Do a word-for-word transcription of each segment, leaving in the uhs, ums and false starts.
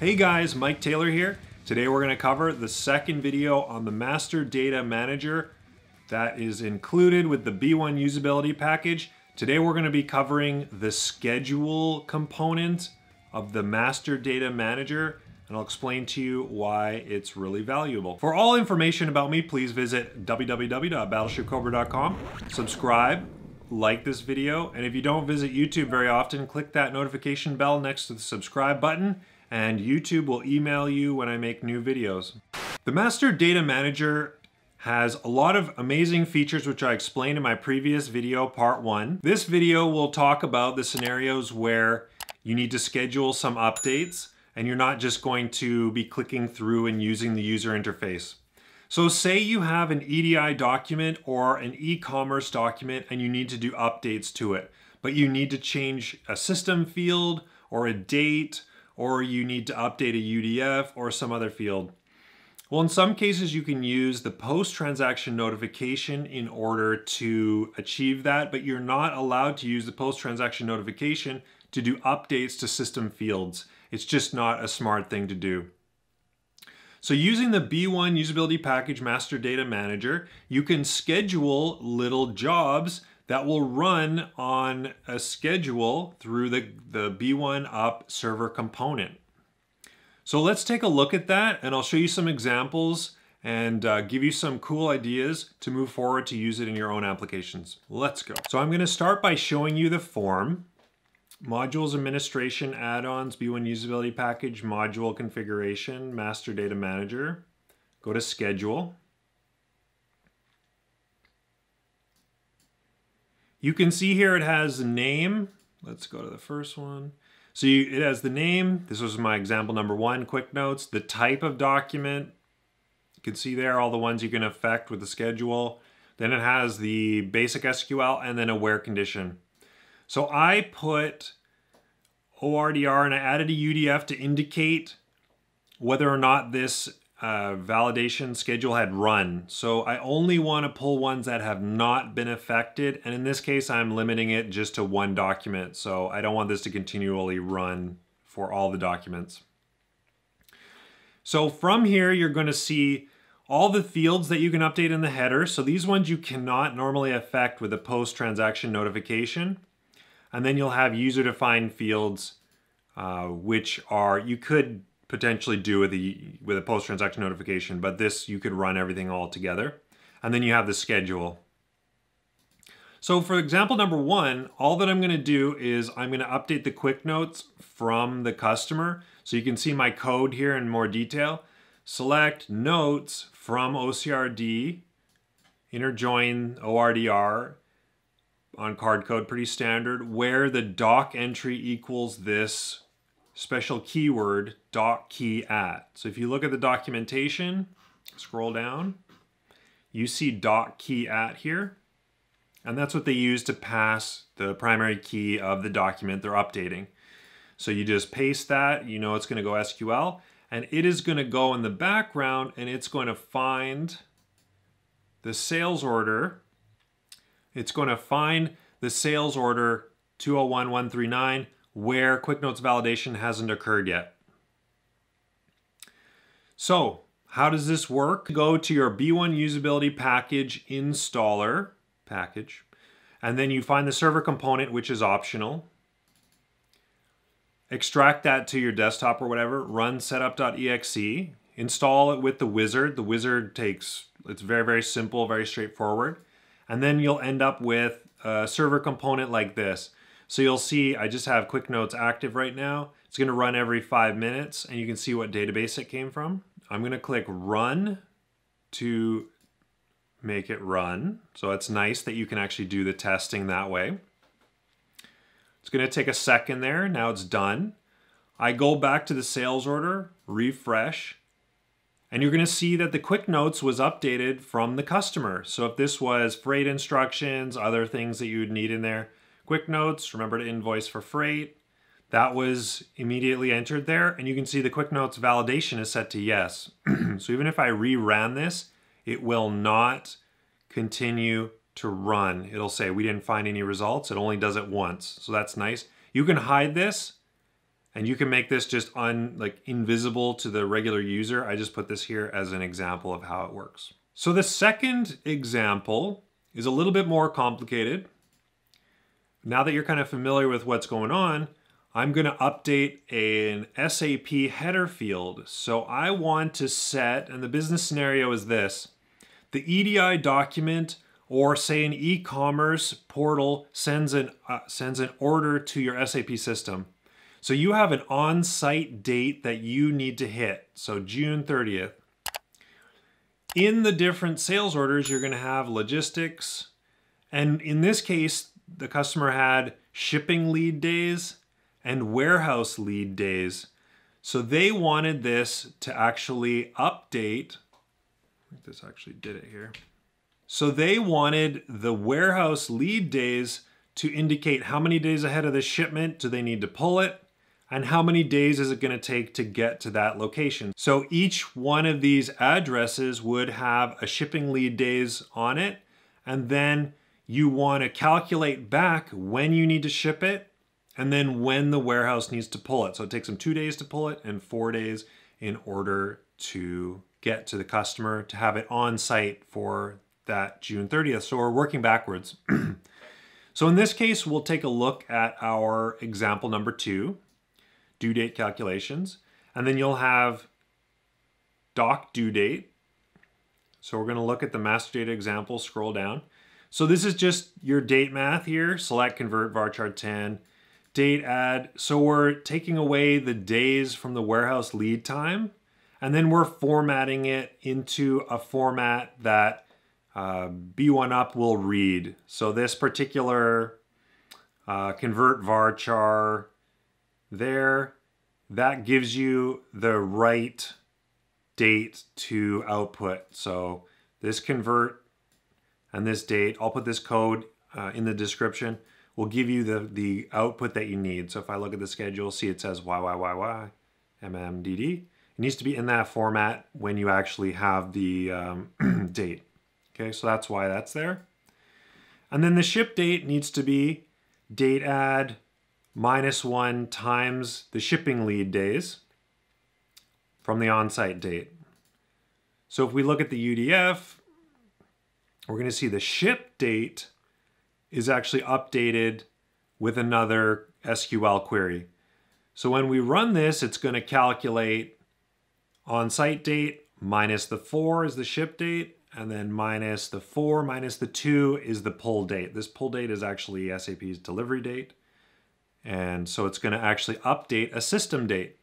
Hey guys, Mike Taylor here. Today we're going to cover the second video on the Master Data Manager that is included with the B one usability package. Today we're going to be covering the schedule component of the Master Data Manager, and I'll explain to you why it's really valuable. For all information about me, please visit w w w dot battleship cobra dot com. Subscribe, like this video, and if you don't visit YouTube very often, click that notification bell next to the subscribe button, and YouTube will email you when I make new videos. The Master Data Manager has a lot of amazing features which I explained in my previous video, part one. This video will talk about the scenarios where you need to schedule some updates and you're not just going to be clicking through and using the user interface. So say you have an E D I document or an e-commerce document and you need to do updates to it, but you need to change a system field or a date, or you need to update a U D F or some other field. Well, in some cases you can use the post-transaction notification in order to achieve that, but you're not allowed to use the post-transaction notification to do updates to system fields. It's just not a smart thing to do. So using the B one usability package Master Data Manager, you can schedule little jobs that will run on a schedule through the, the B one up server component. So let's take a look at that, and I'll show you some examples and uh, give you some cool ideas to move forward to use it in your own applications. Let's go. So I'm gonna start by showing you the form. Modules administration, add-ons, B one usability package, module configuration, Master Data Manager. Go to schedule. You can see here it has the name. Let's go to the first one. So you, it has the name. This was my example number one, quick notes. The type of document. You can see there all the ones you can affect with the schedule. Then it has the basic S Q L and then a where condition. So I put O R D R and I added a U D F to indicate whether or not this uh, validation schedule had run. So I only want to pull ones that have not been affected. And in this case, I'm limiting it just to one document. So I don't want this to continually run for all the documents. So from here, you're going to see all the fields that you can update in the header. So these ones you cannot normally affect with a post-transaction notification. And then you'll have user-defined fields, uh, which are, you could potentially do with, the, with a post-transaction notification, but this, you could run everything all together. And then you have the schedule. So for example number one, all that I'm gonna do is I'm gonna update the quick notes from the customer. So you can see my code here in more detail. Select notes from O C R D, interjoin O R D R, on CardCode, pretty standard, where the DocEntry equals this special keyword, DocKey at. So if you look at the documentation, scroll down, you see DocKey at here, and that's what they use to pass the primary key of the document they're updating. So you just paste that, you know it's gonna go S Q L, and it is gonna go in the background and it's going to find the sales order. It's going to find the sales order two oh one one three nine where Quick Notes validation hasn't occurred yet. So how does this work? Go to your B one usability package installer package, and then you find the server component, which is optional. Extract that to your desktop or whatever, run setup dot E X E, install it with the wizard. The wizard takes, it's very, very simple, very straightforward. And then you'll end up with a server component like this. So you'll see I just have Quick Notes active right now. It's gonna run every five minutes and you can see what database it came from. I'm gonna click run to make it run. So it's nice that you can actually do the testing that way. It's gonna take a second there, now it's done. I go back to the sales order, refresh, and you're gonna see that the Quick Notes was updated from the customer. So if this was freight instructions, other things that you would need in there, Quick Notes, remember to invoice for freight, that was immediately entered there, and you can see the Quick Notes validation is set to yes. So even if I reran this, it will not continue to run. It'll say we didn't find any results, it only does it once. So that's nice. You can hide this And you can make this just un, like invisible to the regular user. I just put this here as an example of how it works. So the second example is a little bit more complicated. Now that you're kind of familiar with what's going on, I'm going to update an S A P header field. So I want to set, and the business scenario is this, the E D I document, or say an e-commerce portal sends an, uh, sends an order to your S A P system. So you have an on-site date that you need to hit, so June thirtieth. In the different sales orders, you're gonna have logistics, and in this case, the customer had shipping lead days and warehouse lead days. So they wanted this to actually update. I think this actually did it here. So they wanted the warehouse lead days to indicate how many days ahead of the shipment do they need to pull it, and how many days is it going to take to get to that location. So each one of these addresses would have a shipping lead days on it, and then you want to calculate back when you need to ship it, and then when the warehouse needs to pull it. So it takes them two days to pull it and four days in order to get to the customer to have it on site for that June thirtieth. So we're working backwards. So in this case, we'll take a look at our example number two, due date calculations, and then you'll have DocDueDate. So we're going to look at the master data example, scroll down. So this is just your date math here, select, convert, varchar ten, DATEADD. So we're taking away the days from the warehouse lead time, and then we're formatting it into a format that uh, B one up will read. So this particular uh, convert varchar there, that gives you the right date to output. So this convert and this date, I'll put this code uh, in the description, will give you the, the output that you need. So if I look at the schedule, see it says Y Y Y Y, M M D D. It needs to be in that format when you actually have the um, date. Okay, so that's why that's there. And then the ship date needs to be DATEADD minus one times the shipping lead days from the on-site date. So if we look at the U D F, we're going to see the ship date is actually updated with another S Q L query. So when we run this, it's going to calculate on-site date minus the four is the ship date, and then minus the four minus the two is the pull date. This pull date is actually S A P's delivery date. And so it's going to actually update a system date.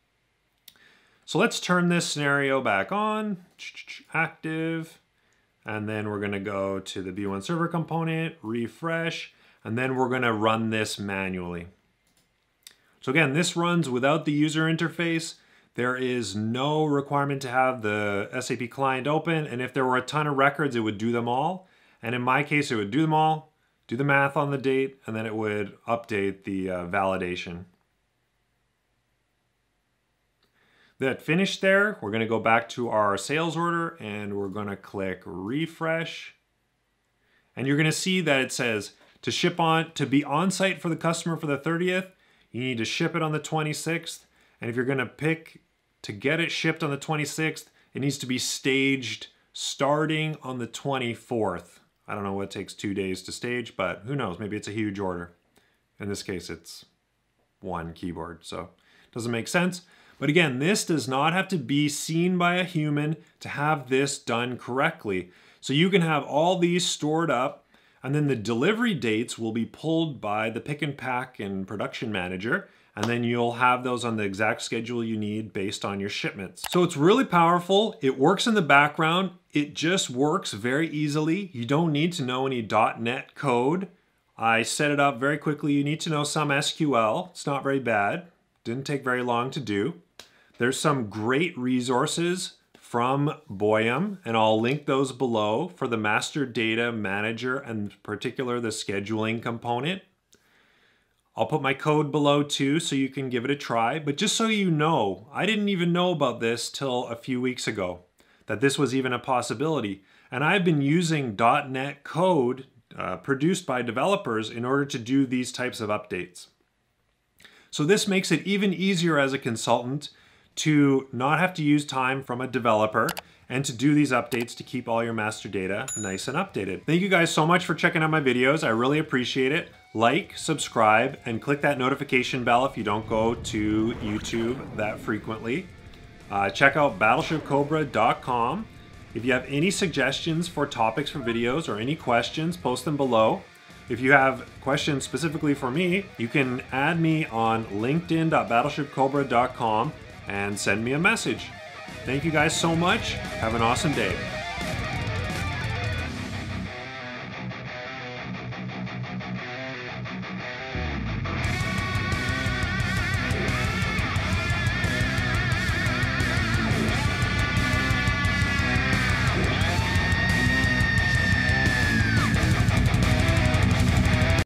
So let's turn this scenario back on, active, and then we're going to go to the B one server component, refresh, and then we're going to run this manually. So again, this runs without the user interface. There is no requirement to have the S A P client open, and if there were a ton of records, it would do them all. And in my case, it would do them all, do the math on the date, and then it would update the uh, validation. That finished there, we're going to go back to our sales order and we're going to click refresh. And you're going to see that it says to ship on, to be on site for the customer for the thirtieth, you need to ship it on the twenty-sixth. And if you're going to pick to get it shipped on the twenty-sixth, it needs to be staged starting on the twenty-fourth. I don't know what takes two days to stage, but who knows? Maybe it's a huge order. In this case, it's one keyboard, so it doesn't make sense. But again, this does not have to be seen by a human to have this done correctly. So you can have all these stored up, and then the delivery dates will be pulled by the pick and pack and production manager, and then you'll have those on the exact schedule you need based on your shipments. So it's really powerful. It works in the background. It just works very easily. You don't need to know any dot net code. I set it up very quickly. You need to know some S Q L. It's not very bad. Didn't take very long to do. There's some great resources from B one U P, and I'll link those below for the master data manager and in particular the scheduling component. I'll put my code below too so you can give it a try, but just so you know, I didn't even know about this till a few weeks ago, that this was even a possibility. And I've been using dot net code uh, produced by developers in order to do these types of updates. So this makes it even easier as a consultant to not have to use time from a developer and to do these updates to keep all your master data nice and updated. Thank you guys so much for checking out my videos. I really appreciate it. Like, subscribe, and click that notification bell if you don't go to YouTube that frequently. Uh, check out battleship cobra dot com. If you have any suggestions for topics for videos or any questions, post them below. If you have questions specifically for me, you can add me on linkedin dot battleship cobra dot com and send me a message. Thank you guys so much. Have an awesome day.